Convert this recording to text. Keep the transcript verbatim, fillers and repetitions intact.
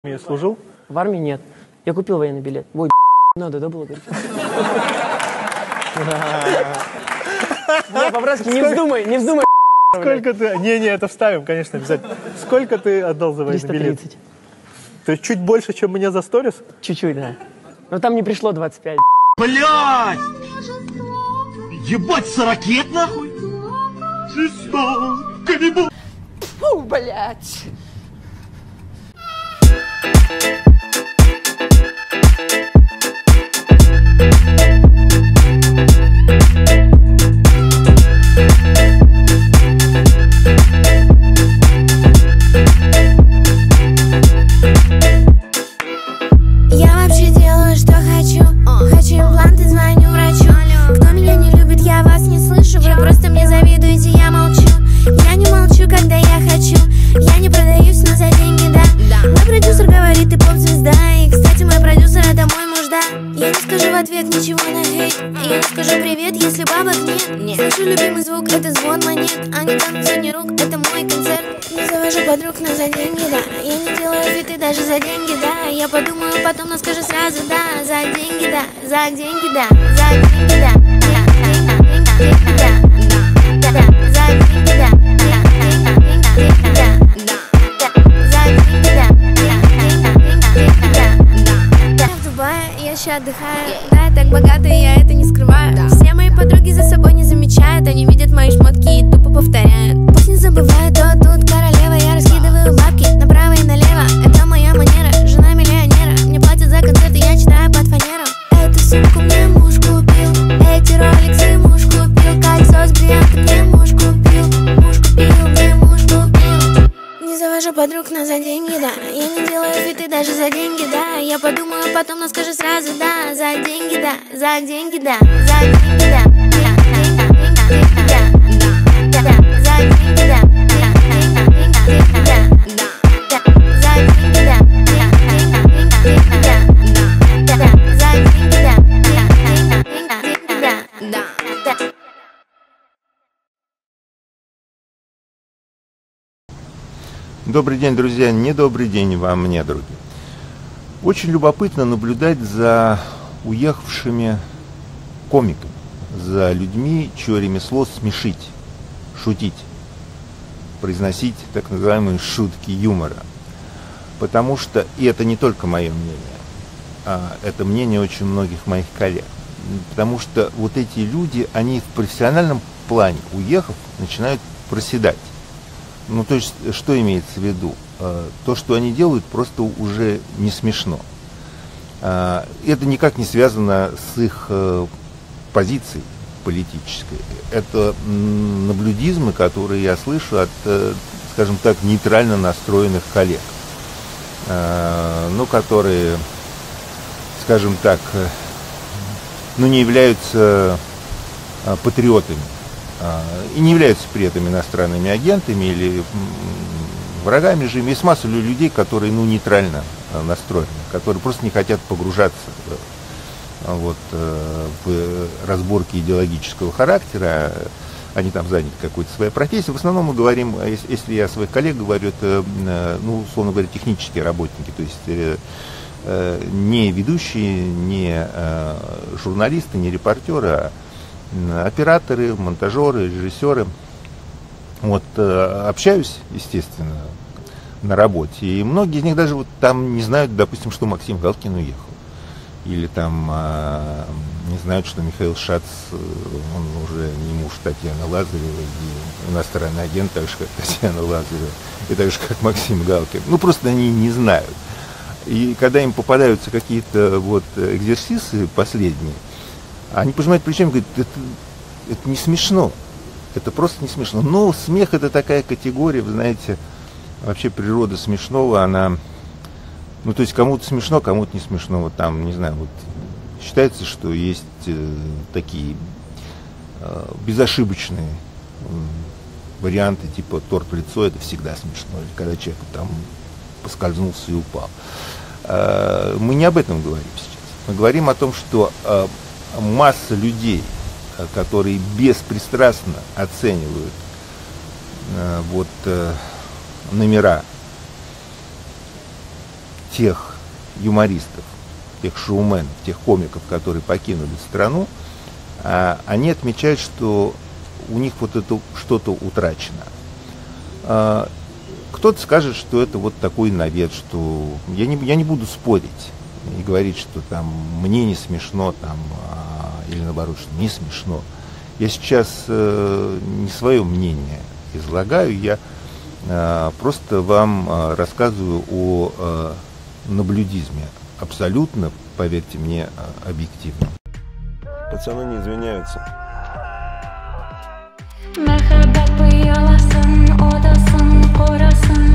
армии служил? В армии нет. Я купил военный билет. Ой, надо, да, было говорить? Не, по-братски, не вздумай, не вздумай. Сколько ты... Не-не, это вставим, конечно, обязательно. Сколько ты отдал за военный билет? триста тридцать. То есть чуть больше, чем мне за сторис? Чуть-чуть, да. Но там не пришло двадцать пять. Блядь! Ебать, сорокет нахуй! Фу, блядь! Я вообще делаю, что хочу. Хочу импланты, звоню врачу. Кто меня не любит, я вас не слышу. Вы просто мне завидуете, я молчу. Я не молчу, когда я хочу. Я не продаюсь, но за деньги, да. Мой продюсер говорит, ты поп-звезда. И, кстати, мой продюсер, это мой муж, да. Я не скажу в ответ ничего на хейт. Я не скажу привет, если бабок нет. Слышу любимый звук, это звон монет. Они танцуют сотни рук, это мой концерт. Не завожу подруг, но за деньги, да. Я не делаю фиты даже за деньги, да. Я подумаю потом, но скажу сразу, да. За деньги, да, за деньги, да. За деньги, да. За деньги, да. За деньги, да. Я в Дубае, я ща отдыхаю. Да, я так богата, и я это не скрываю. Все мои подруги за собой не замечают. Они видят мои шмотки и тупо повторяют. Пусть не забывают, то тут королева. Я раскидываю бабки направо и налево. Это моя манера, жена миллионера. Мне платят за концерты, я читаю под фанеру. Эту сумку мне муж купил. Эти роликсы муж купил. Кольцо с бриллиантом мне муж купил. Муж купил, мне муж купил. Не завожу подруг, но за деньги, да. Я не делаю фиты даже за деньги, да. Я подумаю потом, но скажу сразу, да. За деньги, да, за деньги, да. За деньги, да. За деньги, да. За деньги, да. Добрый день, друзья, не добрый день вам, мне, други. Очень любопытно наблюдать за уехавшими комиками, за людьми, чье ремесло смешить, шутить, произносить так называемые шутки юмора. Потому что, и это не только мое мнение, а это мнение очень многих моих коллег, потому что вот эти люди, они в профессиональном плане, уехав, начинают проседать. Ну, то есть, что имеется в виду? То, что они делают, просто уже не смешно. Это никак не связано с их позицией политической. Это наблюдизмы, которые я слышу от, скажем так, нейтрально настроенных коллег. Ну, которые, скажем так, ну, не являются патриотами. И не являются при этом иностранными агентами или врагами режима. Есть масса людей, которые, ну, нейтрально настроены, которые просто не хотят погружаться вот, в разборки идеологического характера. Они там заняты какой-то своей профессией. В основном мы говорим, если я о своих коллег говорю, это, ну, условно говоря, технические работники, то есть не ведущие, не журналисты, не репортеры, а операторы, монтажеры, режиссеры. Вот, общаюсь, естественно, на работе. И многие из них даже вот там не знают, допустим, что Максим Галкин уехал. Или там не знают, что Михаил Шац, он уже не муж Татьяны Лазаревой, и иностранный агент, так же, как Татьяна Лазарева, и так же, как Максим Галкин. Ну, просто они не знают. И когда им попадаются какие-то вот экзерсисы последние, они пожимают плечами и говорят, это, это не смешно, это просто не смешно. Но смех — это такая категория, вы знаете, вообще природа смешного, она, ну, то есть кому-то смешно, кому-то не смешно. Вот там, не знаю, вот считается, что есть э, такие э, безошибочные э, варианты, типа торт в лицо, это всегда смешно, или когда человек там поскользнулся и упал. Э, мы не об этом говорим сейчас. Мы говорим о том, что э, масса людей, которые беспристрастно оценивают э, вот, э, номера тех юмористов, тех шоуменов, тех комиков, которые покинули страну, а, они отмечают, что у них вот это что-то утрачено. А, кто-то скажет, что это вот такой навет, что я не, я не буду спорить и говорить, что там мне не смешно, там, а, или наоборот, что не смешно. Я сейчас э, не свое мнение излагаю, я э, просто вам э, рассказываю о э, наблюдизме. Абсолютно, поверьте мне, э, объективно. Пацаны не извиняются. Merhabat bu yolasın, odasın, qorasın.